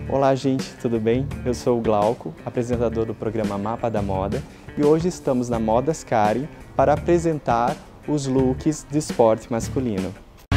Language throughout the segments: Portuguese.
Olá gente, tudo bem? Eu sou o Glauco, apresentador do programa Mapa da Moda, e hoje estamos na Modas Karen para apresentar os looks de esporte masculino.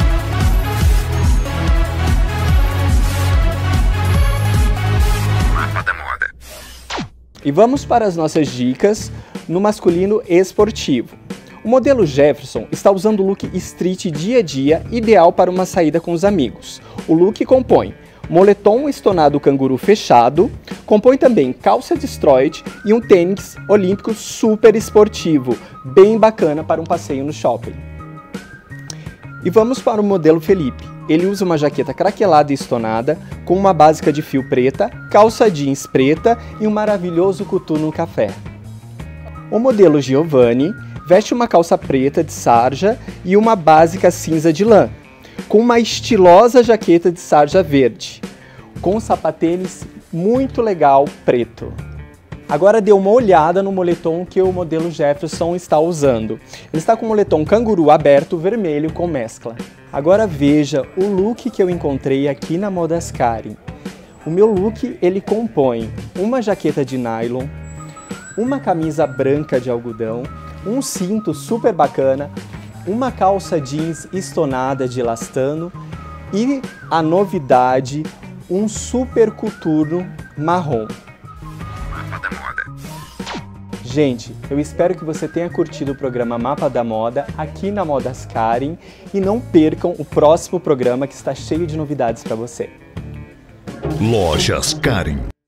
Mapa da Moda. E vamos para as nossas dicas no masculino esportivo. O modelo Jefferson está usando o look street dia a dia, ideal para uma saída com os amigos. O look compõe moletom estonado canguru fechado, compõe também calça destroyed e um tênis olímpico super esportivo, bem bacana para um passeio no shopping. E vamos para o modelo Felipe. Ele usa uma jaqueta craquelada e estonada, com uma básica de fio preta, calça jeans preta e um maravilhoso coturno café. O modelo Giovanni veste uma calça preta de sarja e uma básica cinza de lã, com uma estilosa jaqueta de sarja verde, com um sapatênis muito legal preto. Agora dê uma olhada no moletom que o modelo Jefferson está usando. Ele está com um moletom canguru aberto vermelho com mescla. Agora veja o look que eu encontrei aqui na Modas Karen. O meu look ele compõe uma jaqueta de nylon, uma camisa branca de algodão, um cinto super bacana, uma calça jeans estonada de elastano e a novidade, um super coturno marrom. Mapa da Moda. Gente, eu espero que você tenha curtido o programa Mapa da Moda aqui na Modas Karen e não percam o próximo programa que está cheio de novidades para você. Lojas Karen.